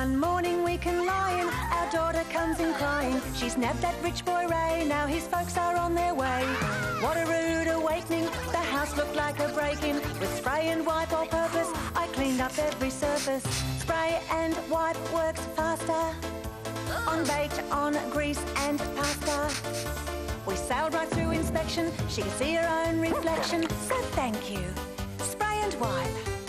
One morning we can lie in, our daughter comes in crying. She's nabbed that rich boy Ray, now his folks are on their way. What a rude awakening, the house looked like a break-in. With spray and wipe all purpose, I cleaned up every surface. Spray and wipe works faster on bait, on grease and pasta. We sailed right through inspection, she could see her own reflection. So thank you, spray and wipe.